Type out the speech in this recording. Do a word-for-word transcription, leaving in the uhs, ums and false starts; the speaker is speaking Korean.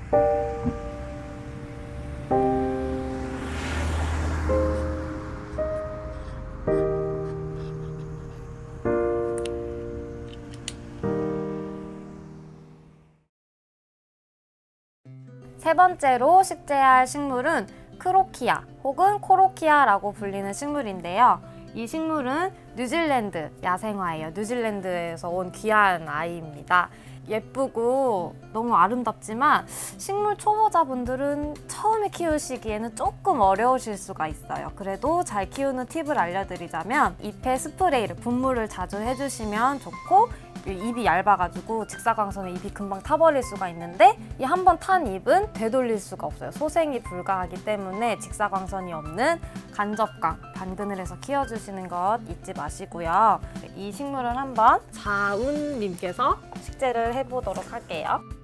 세 번째로 식재할 식물은 크로키아 혹은 코로키아라고 불리는 식물인데요. 이 식물은 뉴질랜드 야생화예요. 뉴질랜드에서 온 귀한 아이입니다. 예쁘고 너무 아름답지만 식물 초보자분들은 처음에 키우시기에는 조금 어려우실 수가 있어요. 그래도 잘 키우는 팁을 알려드리자면 잎에 스프레이를, 분무를 자주 해주시면 좋고, 잎이 얇아가지고 직사광선에 잎이 금방 타버릴 수가 있는데 이 한 번 탄 잎은 되돌릴 수가 없어요. 소생이 불가하기 때문에 직사광선이 없는 간접광, 반그늘에서 키워주시는 것 잊지 마시고요. 이 식물을 한번 자운님께서 식재를 해보도록 할게요.